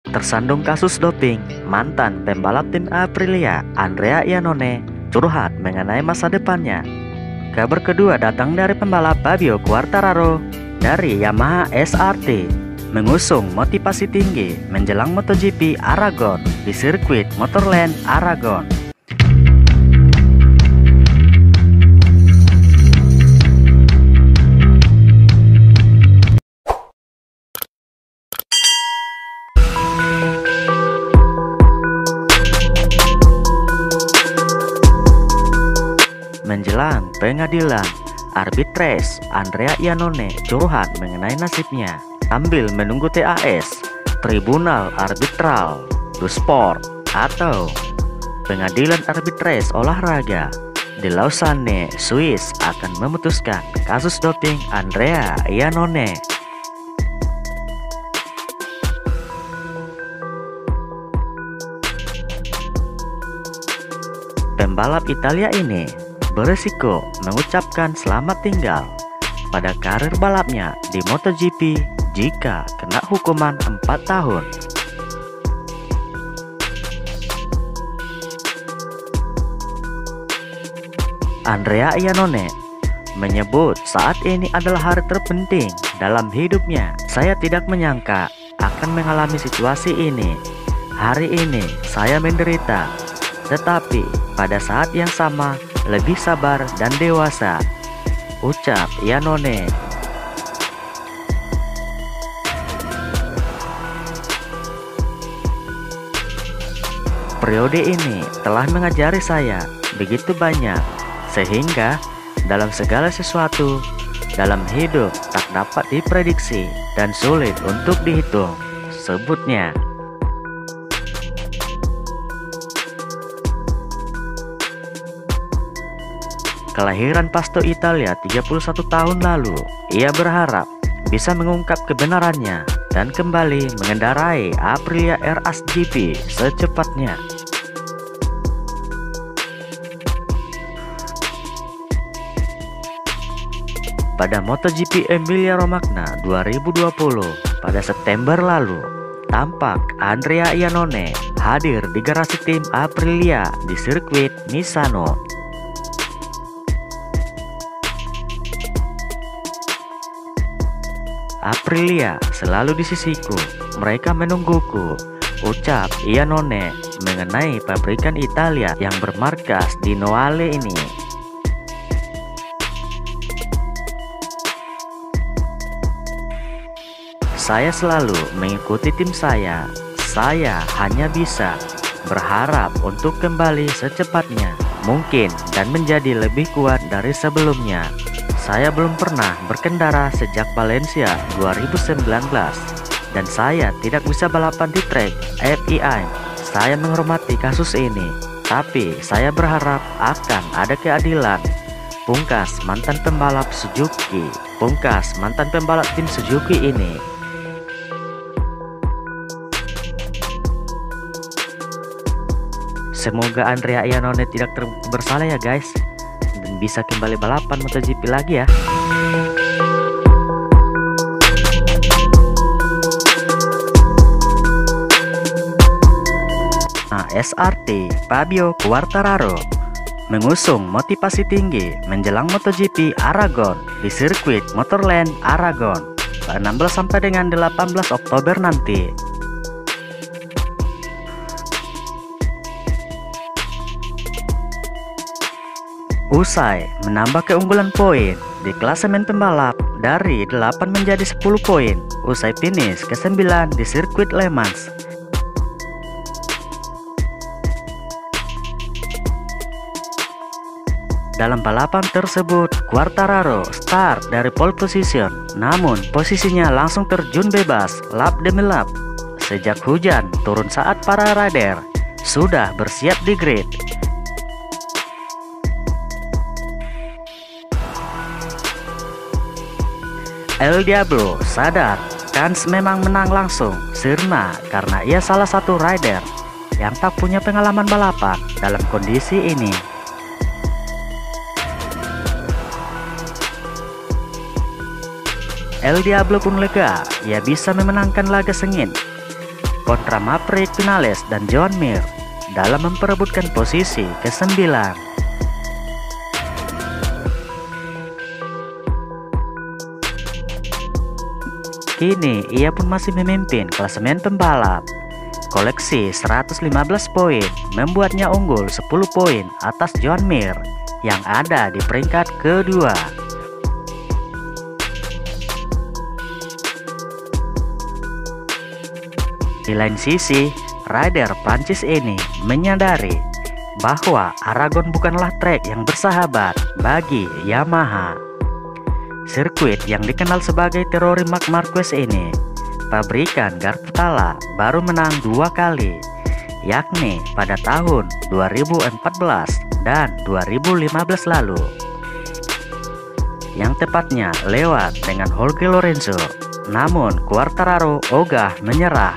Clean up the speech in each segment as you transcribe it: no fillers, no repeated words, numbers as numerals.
Tersandung kasus doping, mantan pembalap tim Aprilia, Andrea Iannone, curhat mengenai masa depannya. Kabar kedua datang dari pembalap Fabio Quartararo dari Yamaha SRT, mengusung motivasi tinggi menjelang MotoGP Aragon di sirkuit Motorland Aragon. Menjelang pengadilan, arbitres Andrea Iannone curhat mengenai nasibnya sambil menunggu TAS, Tribunal Arbitral du Sport atau Pengadilan Arbitres Olahraga di Lausanne, Swiss akan memutuskan kasus doping Andrea Iannone. Pembalap Italia ini beresiko mengucapkan selamat tinggal pada karir balapnya di MotoGP jika kena hukuman 4 tahun. Andrea Iannone menyebut saat ini adalah hari terpenting dalam hidupnya. Saya tidak menyangka akan mengalami situasi ini. Hari ini saya menderita, tetapi pada saat yang sama lebih sabar dan dewasa, ucap Iannone. Periode ini telah mengajari saya begitu banyak, sehingga dalam segala sesuatu dalam hidup tak dapat diprediksi dan sulit untuk dihitung, sebutnya. Kelahiran Pasto, Italia 31 tahun lalu, ia berharap bisa mengungkap kebenarannya dan kembali mengendarai Aprilia RS GP secepatnya. Pada MotoGP Emilia-Romagna 2020 pada September lalu, tampak Andrea Iannone hadir di garasi tim Aprilia di sirkuit Misano. Aprilia selalu di sisiku, mereka menungguku, ucap Iannone mengenai pabrikan Italia yang bermarkas di Noale ini. Saya selalu mengikuti tim saya hanya bisa berharap untuk kembali secepatnya mungkin dan menjadi lebih kuat dari sebelumnya. Saya belum pernah berkendara sejak Valencia 2019 dan saya tidak bisa balapan di trek FIA. Saya menghormati kasus ini, tapi saya berharap akan ada keadilan. Pungkas mantan pembalap Suzuki, pungkas mantan pembalap tim Suzuki ini. Semoga Andrea Iannone tidak terbukti bersalah ya guys, dan bisa kembali balapan MotoGP lagi ya. SRT Fabio Quartararo mengusung motivasi tinggi menjelang MotoGP Aragon di sirkuit Motorland Aragon pada 16 sampai dengan 18 Oktober nanti. Usai menambah keunggulan poin di klasemen pembalap dari 8 menjadi 10 poin usai finish ke-9 di sirkuit Le Mans. Dalam balapan tersebut, Quartararo start dari pole position, namun posisinya langsung terjun bebas lap demi lap sejak hujan turun saat para rider sudah bersiap di grid. El Diablo sadar kans memang menang langsung sirna karena ia salah satu rider yang tak punya pengalaman balapan dalam kondisi ini. El Diablo pun lega, ia bisa memenangkan laga sengit. kontra Maverick Vinales dan Joan Mir dalam memperebutkan posisi ke-9. Kini ia pun masih memimpin klasemen pembalap. Koleksi 115 poin membuatnya unggul 10 poin atas Joan Mir yang ada di peringkat kedua. Di lain sisi, rider Prancis ini menyadari bahwa Aragon bukanlah trek yang bersahabat bagi Yamaha. Sirkuit yang dikenal sebagai teori Marc Marquez ini, pabrikan Garputala baru menang 2 kali, yakni pada tahun 2014 dan 2015 lalu. Yang tepatnya lewat dengan Jorge Lorenzo, namun Quartararo ogah menyerah.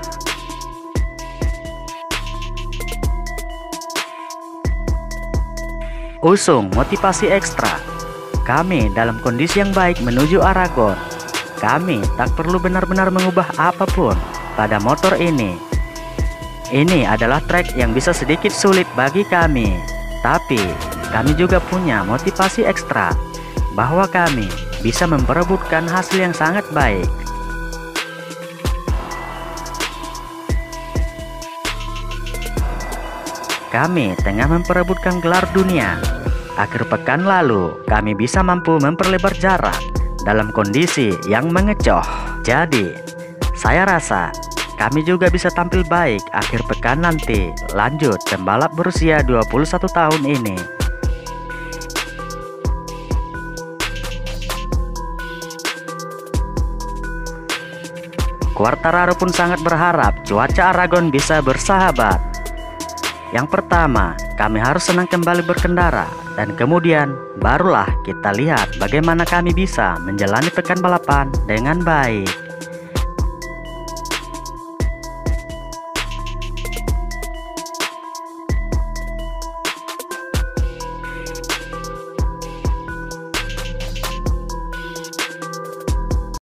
Usung motivasi ekstra. Kami dalam kondisi yang baik menuju Aragon. Kami tak perlu benar-benar mengubah apapun pada motor ini. Ini adalah trek yang bisa sedikit sulit bagi kami. Tapi kami juga punya motivasi ekstra bahwa kami bisa memperebutkan hasil yang sangat baik. Kami tengah memperebutkan gelar dunia. Akhir pekan lalu, kami bisa mampu memperlebar jarak dalam kondisi yang mengecoh. Jadi, saya rasa kami juga bisa tampil baik akhir pekan nanti. Lanjut pembalap berusia 21 tahun ini. Quartararo pun sangat berharap cuaca Aragon bisa bersahabat. Yang pertama, kami harus senang kembali berkendara, dan kemudian barulah kita lihat bagaimana kami bisa menjalani pekan balapan dengan baik.